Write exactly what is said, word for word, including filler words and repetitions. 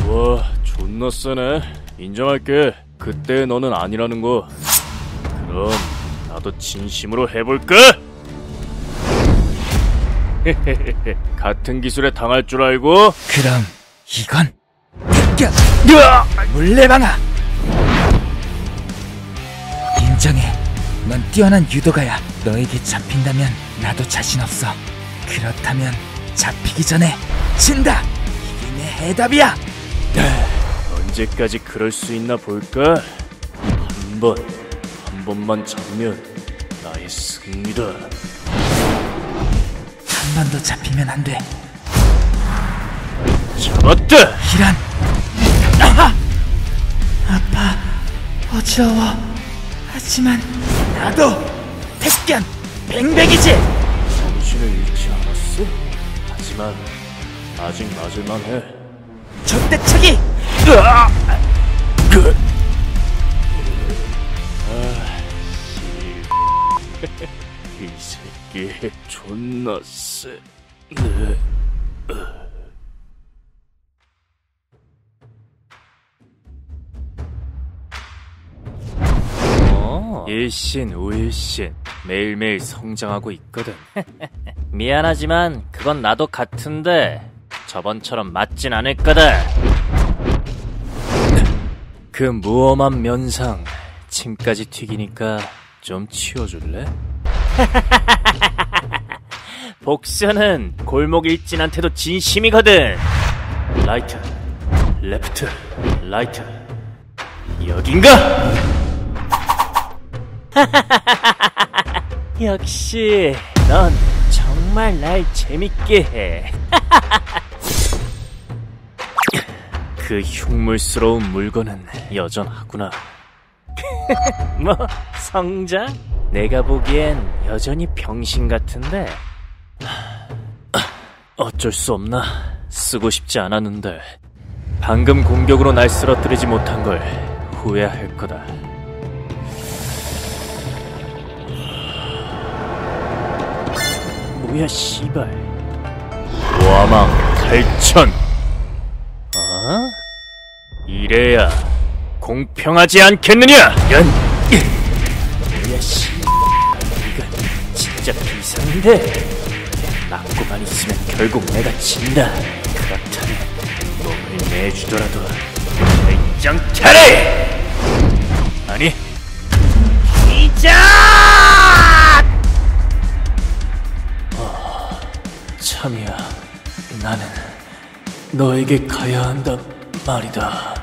와, 존나 세네. 인정할게. 그때 너는 아니라는 거. 그럼 나도 진심으로 해볼까? 같은 기술에 당할 줄 알고? 그럼 이건 특견! 물레방아! 인정해. 넌 뛰어난 유도가야. 너에게 잡힌다면 나도 자신 없어. 그렇다면 잡히기 전에 진다! 이게 내 해답이야! 언제까지 그럴 수 있나 볼까? 한 번, 한 번만 잡으면 나의 승리다. 한 번 더 잡히면 안 돼. 잡았다! 이란! 아하! 아파, 어지러워. 하지만 나도 택견 뱅뱅이지! 정신을 잃지 않았어? 하지만 아직 맞을만해. 적대차기! 으아! 그... 아, 이 새끼 존나 쎄. 어, 일신 우일신 매일매일 성장하고 있거든. 미안하지만 그건 나도 같은데 저번처럼 맞진 않을 거다. 그 무엄한 면상 침까지 튀기니까 좀 치워줄래? 복수는 골목 일진한테도 진심이거든. 라이트, 레프트, 라이트. 여긴가? 역시 넌 정말 날 재밌게 해. 그 흉물스러운 물건은 여전하구나. 뭐 성장? 내가 보기엔 여전히 병신 같은데. 어쩔 수 없나? 쓰고 싶지 않았는데 방금 공격으로 날 쓰러뜨리지 못한 걸 후회할 거다. 뭐야 씨발. 와망 팔천. 어? 이래야 공평하지 않겠느냐? 연. 뭐야 씨. 이건 진짜 비상인데. 막고만 있으면 결국 내가 진다. 그렇다면 몸을 내주더라도 결정타래. 아니 시작! 어, 참이야. 나는 너에게 가야 한단 말이다.